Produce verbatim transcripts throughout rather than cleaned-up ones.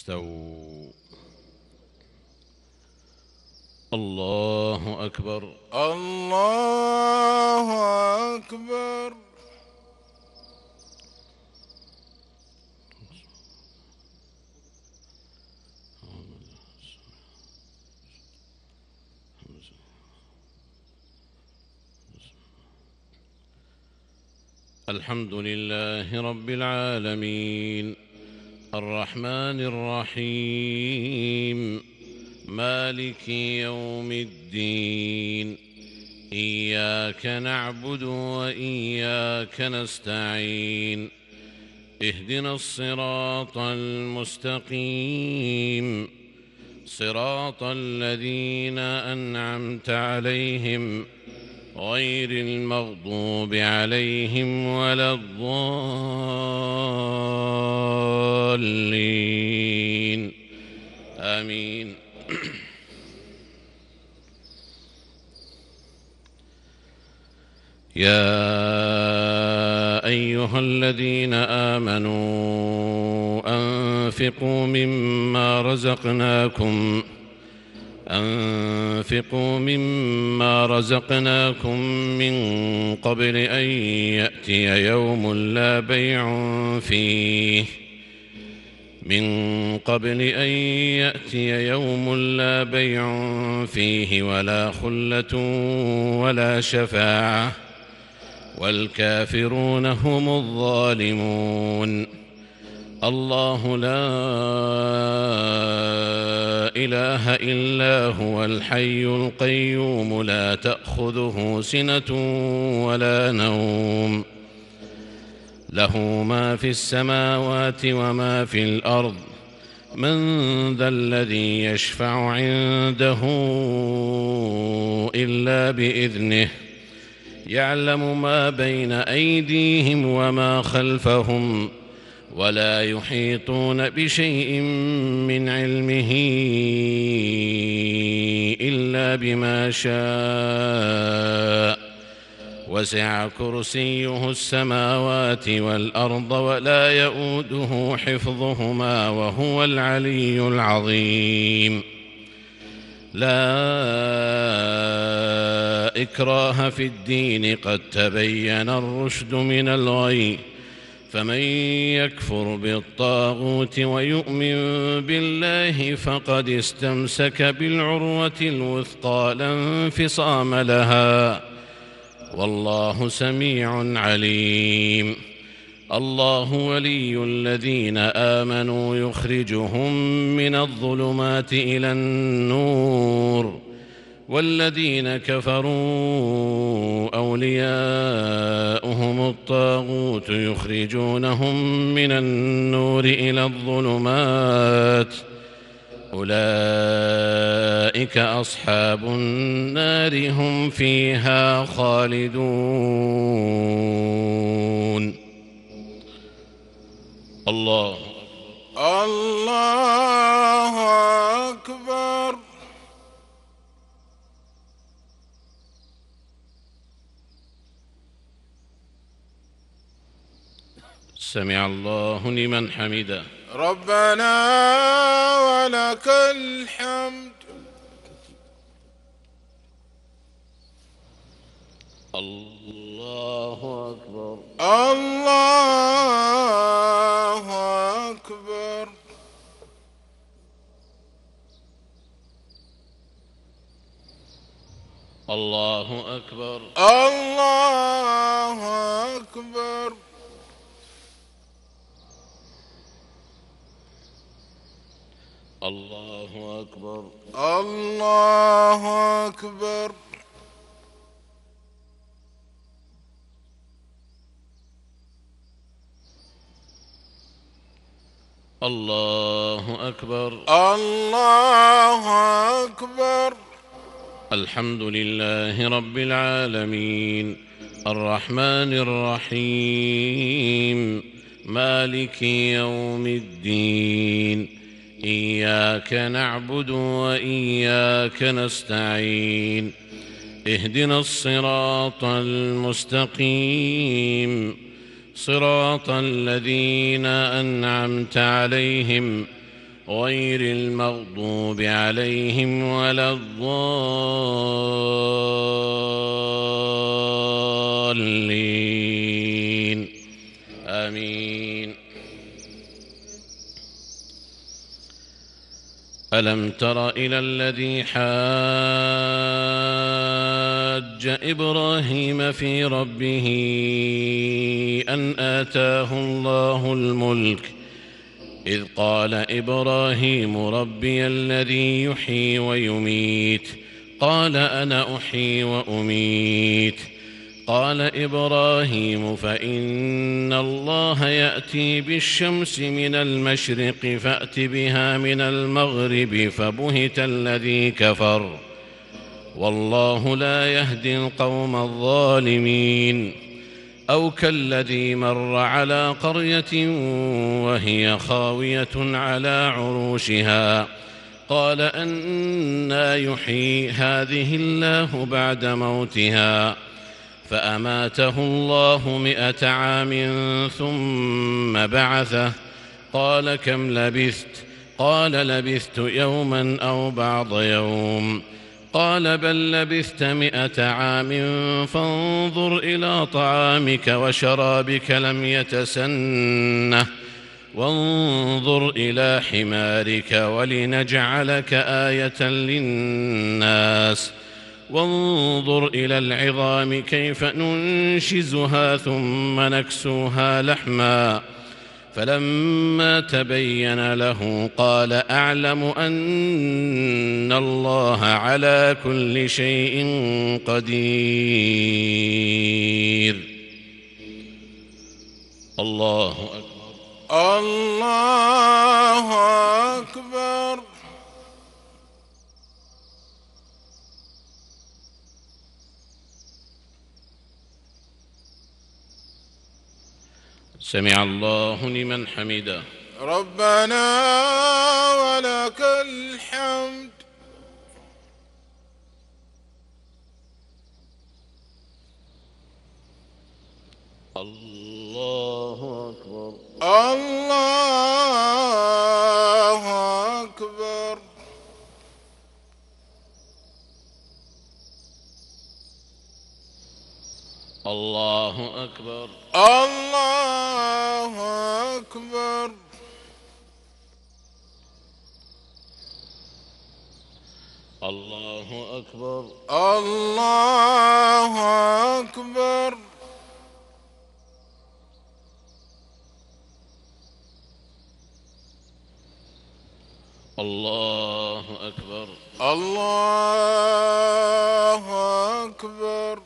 استووا. الله أكبر. الله أكبر. الحمد لله رب العالمين الرحمن الرحيم مالك يوم الدين إياك نعبد وإياك نستعين اهدنا الصراط المستقيم صراط الذين أنعمت عليهم غير المغضوب عليهم ولا الضالين آمين. يا أيها الذين آمنوا أنفقوا مما رزقناكم أنفقوا مما رزقناكم من قبل أن يأتي يوم لا بيع فيه من قبل أن يأتي يوم لا بيع فيه ولا خلة ولا شفاعة والكافرون هم الظالمون. الله لا إله إلا هو الحي القيوم لا تأخذه سنة ولا نوم له ما في السماوات وما في الأرض من ذا الذي يشفع عنده إلا بإذنه يعلم ما بين أيديهم وما خلفهم ولا يحيطون بشيء من علمه إلا بما شاء وسع كرسيه السماوات والأرض ولا يؤوده حفظهما وهو العلي العظيم. لا إكراه في الدين قد تبين الرشد من الغي فمن يكفر بالطاغوت ويؤمن بالله فقد استمسك بالعروة الوثقى لا انفصام لها والله سميع عليم. الله ولي الذين آمنوا يخرجهم من الظلمات إلى النور والذين كفروا أولياؤهم الطاغوت يخرجونهم من النور إلى الظلمات أولئك أصحاب النار هم فيها خالدون. الله الله أكبر. سمع الله لمن حمده. ربنا ولك الحمد. الله أكبر. الله أكبر. الله أكبر. الله أكبر. الله أكبر. الله أكبر. الله أكبر. الله أكبر. الحمد لله رب العالمين الرحمن الرحيم مالك يوم الدين إياك نعبد وإياك نستعين اهدنا الصراط المستقيم صراط الذين أنعمت عليهم غير المغضوب عليهم ولا الضالين آمين. ألم تر إلى الذي حاج إبراهيم في ربه أن آتاه الله الملك إذ قال إبراهيم ربي الذي يحيي ويميت قال أنا أحيي وأميت قال إبراهيم فإن الله يأتي بالشمس من المشرق فأت بها من المغرب فبهت الذي كفر والله لا يهدي القوم الظالمين. أو كالذي مر على قرية وهي خاوية على عروشها قال أنى يحيي هذه الله بعد موتها فأماته الله مئة عام ثم بعثه قال كم لبثت قال لبثت يوما أو بعض يوم قال بل لبثت مئة عام فانظر إلى طعامك وشرابك لم يتسنه وانظر إلى حمارك ولنجعلك آية للناس وانظر إلى العظام كيف ننشزها ثم نكسوها لحما فلما تبين له قال أعلم أن الله على كل شيء قدير. الله أكبر. الله أكبر. سمع الله لمن حمده. ربنا ولك الحمد. الله أكبر. الله أكبر. الله أكبر. الله أكبر. الله أكبر. الله أكبر. الله أكبر. الله أكبر.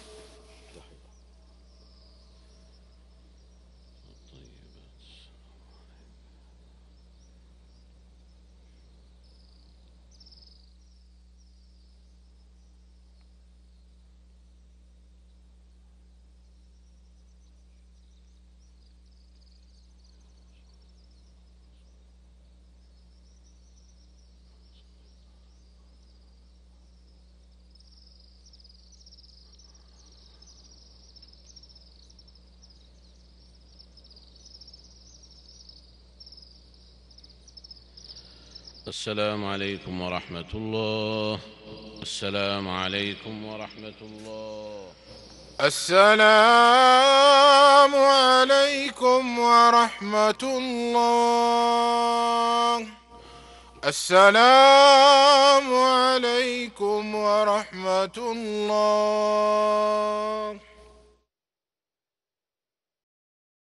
السلام عليكم ورحمة الله. السلام عليكم ورحمة الله. السلام عليكم ورحمة الله. السلام عليكم ورحمة الله.